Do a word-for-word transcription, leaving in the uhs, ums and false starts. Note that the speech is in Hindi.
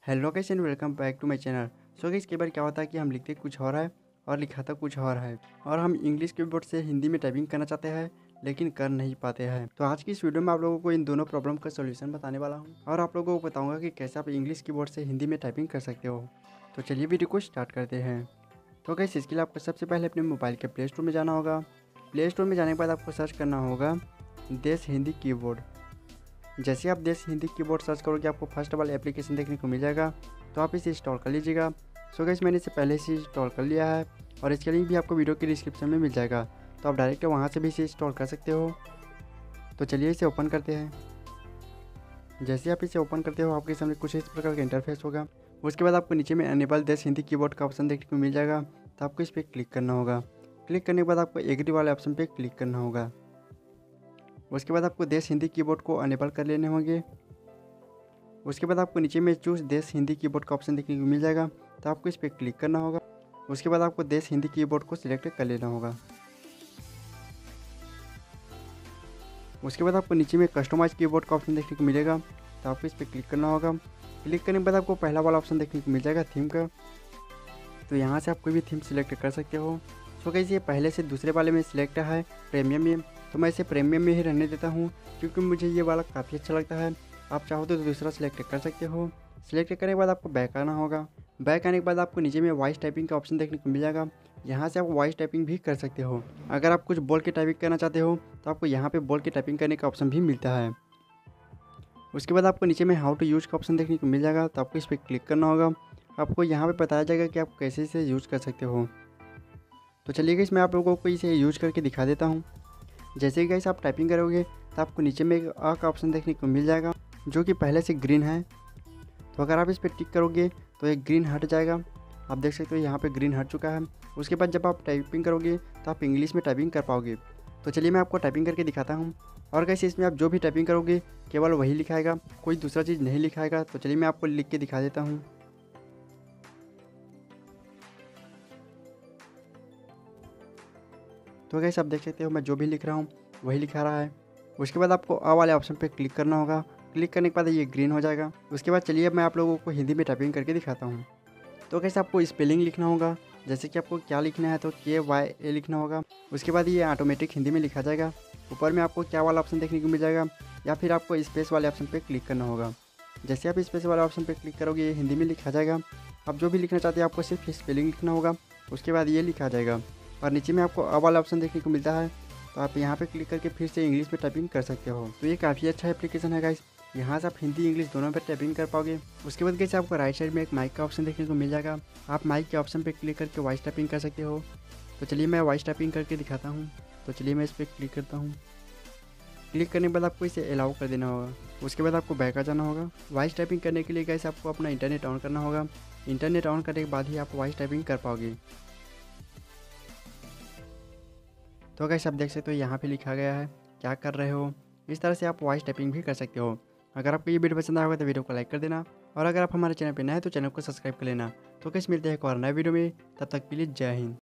Hello guys and welcome back to my channel. So guys कई बार क्या होता है कि हम लिखते कुछ और है और लिखाता कुछ और है और हम इंग्लिश कीबोर्ड से हिंदी में टाइपिंग करना चाहते हैं लेकिन कर नहीं पाते हैं। तो आज की इस वीडियो में आप लोगों को इन दोनों प्रॉब्लम का सॉल्यूशन बताने वाला हूं और आप लोगों को बताऊंगा कि कैसे आप इंग्लिश कीबोर्ड से हिंदी में टाइपिंग कर सकते हो। तो चलिए वीडियो को स्टार्ट करते हैं। तो गाइस इसके लिए आपको सबसे पहले अपने मोबाइल के प्ले स्टोर में जाना होगा। प्ले स्टोर में जाने के बाद आपको सर्च करना होगा देश हिंदी कीबोर्ड। जैसे आप देश हिंदी कीबोर्ड सर्च करोगे आपको फर्स्ट वाला एप्लीकेशन देखने को मिल जाएगा, तो आप इसे इंस्टॉल कर लीजिएगा। सो गाइस मैंने इसे पहले से इंस्टॉल कर लिया है और इसके लिंक भी आपको वीडियो के डिस्क्रिप्शन में मिल जाएगा, तो आप डायरेक्ट वहाँ से भी इसे इंस्टॉल कर सकते हो। तो चलिए इसे ओपन करते हैं। जैसे आप इसे ओपन करते हो आपके सामने कुछ इस प्रकार का इंटरफेस होगा। उसके बाद आपको नीचे में अनेबल देश हिंदी कीबोर्ड का ऑप्शन देखने को मिल जाएगा, तो आपको इस पर क्लिक करना होगा। क्लिक करने के बाद आपको एग्री वाले ऑप्शन पर क्लिक करना होगा। उसके बाद आपको देश हिंदी कीबोर्ड को अनेबल कर लेने होंगे। उसके बाद आपको नीचे में चूज देश हिंदी कीबोर्ड का ऑप्शन देखने को मिल जाएगा, तो आपको इस पर क्लिक करना होगा। उसके बाद आपको देश हिंदी कीबोर्ड को सिलेक्ट कर लेना होगा। उसके बाद आपको नीचे में कस्टमाइज कीबोर्ड का ऑप्शन देखने को मिलेगा, तो आपको इस पर क्लिक करना होगा। क्लिक करने के बाद आपको पहला वाला ऑप्शन देखने को मिल जाएगा थीम का, तो यहाँ से आप कोई भी थीम सिलेक्ट कर सकते हो। सो गाइस ये पहले से दूसरे वाले में सिलेक्ट है प्रीमियम में, तो मैं इसे प्रीमियम में ही रहने देता हूँ क्योंकि मुझे ये वाला काफ़ी अच्छा लगता है। आप चाहो तो दूसरा सिलेक्ट कर सकते हो। सिलेक्ट करने के बाद आपको बैक आना होगा। बैक आने के बाद आपको नीचे में वॉइस टाइपिंग का ऑप्शन देखने को मिल जाएगा, यहाँ से आप वॉइस टाइपिंग भी कर सकते हो। अगर आप कुछ बोल के टाइपिंग करना चाहते हो तो आपको यहाँ पे बोल के टाइपिंग करने का ऑप्शन भी मिलता है। उसके बाद आपको नीचे में हाउ टू यूज़ का ऑप्शन देखने को मिल जाएगा, तो आपको इस पर क्लिक करना होगा। आपको यहाँ पर बताया जाएगा कि आप कैसे इसे यूज़ कर सकते हो। तो चलिए गाइस मैं आप लोगों को इसे यूज़ करके दिखा देता हूँ। जैसे कि गाइस आप टाइपिंग करोगे तो आपको नीचे में एक आ का ऑप्शन देखने को मिल जाएगा जो कि पहले से ग्रीन है, तो अगर आप इस पर टिक करोगे तो एक ग्रीन हट जाएगा। आप देख सकते हो यहाँ पे ग्रीन हट चुका है। उसके बाद जब आप टाइपिंग करोगे तो आप इंग्लिश में टाइपिंग कर पाओगे। तो चलिए मैं आपको टाइपिंग करके दिखाता हूँ। और गाइस इसमें आप जो भी टाइपिंग करोगे केवल वही लिखाएगा, कोई दूसरा चीज़ नहीं लिखाएगा। तो चलिए मैं आपको लिख के दिखा देता हूँ। तो गाइस आप देख सकते हो मैं जो भी लिख रहा हूँ वही लिखा रहा है। उसके बाद आपको आ वाले ऑप्शन पे क्लिक करना होगा। क्लिक करने के बाद ये ग्रीन हो जाएगा। उसके बाद चलिए अब मैं आप लोगों को हिंदी में टाइपिंग करके दिखाता हूँ। तो गाइस आपको स्पेलिंग लिखना होगा, जैसे कि आपको क्या लिखना है तो के वाई ए लिखना होगा। उसके बाद ये ऑटोमेटिक हिंदी में लिखा जाएगा। ऊपर में आपको क्या वाला ऑप्शन देखने को मिल जाएगा या फिर आपको स्पेस वाले ऑप्शन पर क्लिक करना होगा। जैसे आप स्पेस वाले ऑप्शन पर क्लिक करोगे ये हिंदी में लिखा जाएगा। आप जो भी लिखना चाहते हैं आपको सिर्फ स्पेलिंग लिखना होगा, उसके बाद ये लिखा जाएगा। और नीचे में आपको अ वाला ऑप्शन देखने को मिलता है, तो आप यहाँ पे क्लिक करके फिर से इंग्लिश में टाइपिंग कर सकते हो। तो ये काफ़ी अच्छा एप्लीकेशन है गाइस, यहाँ से आप हिंदी इंग्लिश दोनों पे टाइपिंग कर पाओगे। उसके बाद गाइस आपको राइट साइड में एक माइक का ऑप्शन देखने को मिल जाएगा। आप माइक के ऑप्शन पे क्लिक करके वॉइस टाइपिंग कर सकते हो। तो चलिए मैं वॉइस टाइपिंग करके दिखाता हूँ। तो चलिए मैं इस पर क्लिक करता हूँ। क्लिक करने के बाद आपको इसे अलाउ कर देना होगा। उसके बाद आपको बैक आ जाना होगा। वॉइस टाइपिंग करने के लिए गाइस आपको अपना इंटरनेट ऑन करना होगा। इंटरनेट ऑन करने के बाद ही आप वॉइस टाइपिंग कर पाओगे। तो गाइस आप देख सकते हो यहाँ पे लिखा गया है क्या कर रहे हो। इस तरह से आप वॉइस टाइपिंग भी कर सकते हो। अगर आपको ये वीडियो पसंद आया होगा तो वीडियो को लाइक कर देना, और अगर आप हमारे चैनल पे नए हैं तो चैनल को सब्सक्राइब कर लेना। तो गाइस मिलते हैं एक और नए वीडियो में, तब तक के लिए जय हिंद।